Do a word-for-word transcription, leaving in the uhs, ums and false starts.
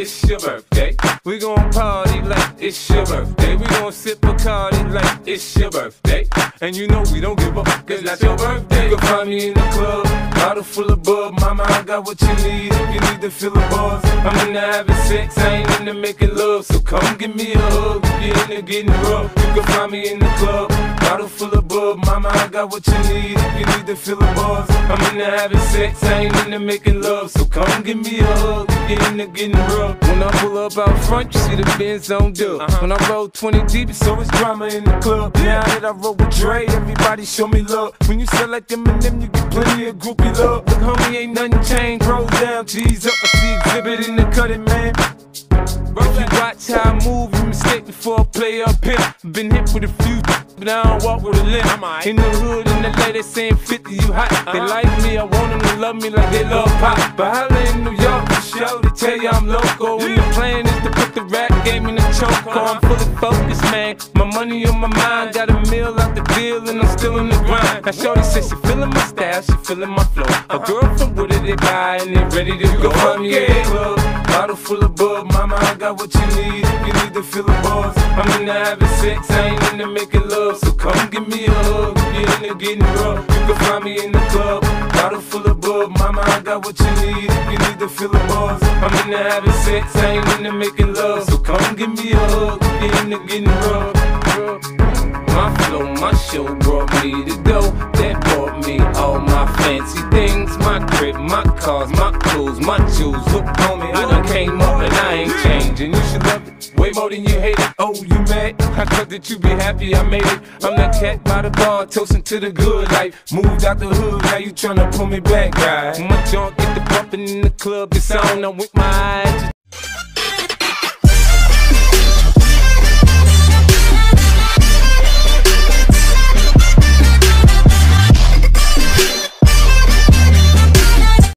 it's your birthday. We gon' party like it's your birthday. We gon' sip Bacardi like it's your birthday. And you know we don't give up, cause that's your birthday. You can find me in the club, bottle full of bub. Mama, I got what you need if you need to fill the buzz. I'm into having sex, I ain't into making love. So come give me a hug if you're into getting rough. You can find me in the club, bottle full of bub. Mama, I got what you need if you need to fill the buzz. I'm into having sex, I ain't into making love. So come give me a hug if you're into getting rough. When I pull up out front, you see the Benz on dub. Uh-huh. When I roll twenty deep, it's always drama in the club. Now that I roll with Dre, everybody show me love. When you sell like Eminem, you get plenty of groupie love. Look, homie, ain't nothing changed. Roll down, G's up. I see exhibit in the cutting, man. If you watch how I move, you mistake before I play up here. Been hit with a few, but I don't walk with a limp. In the hood, in the L A, they saying fifty, you hot. They like me, I want them to love me like they love pop. But holla in New York, for show, they tell you I'm loco. And the plan is to put the rap game in the choke. I'm fully focused, man. My money on my mind, got a meal out the deal, and I'm still in the grind. Now shorty says she feeling my style, she feeling my flow. A girl from Wooded, they buy, and they ready to go. Find me in the club, bottle full of bub. Mama, I got what you need if you need to fill the buzz. I'm into having sex, I ain't into making love. So come give me a hug if you're into getting rough. You can find me in the club, bottle full of bub. Mama, I got what you need if you need to fill the buzz. I'm into having sex, I ain't into making love. So come give me a hug if you're into getting rough. My flow, my show brought me to go. That brought me all my fancy things. My crib, my cars, my clothes, my jewels. Look, homie, I done came up and I ain't changing. You should love it way more than you hate it. Oh, you mad? I thought that you be happy I made it. I'm that cat by the bar, toasting to the good life. Moved out the hood, now you tryna pull me back, guy. My junk get the bumping in the club, it's on. I'm with my eyes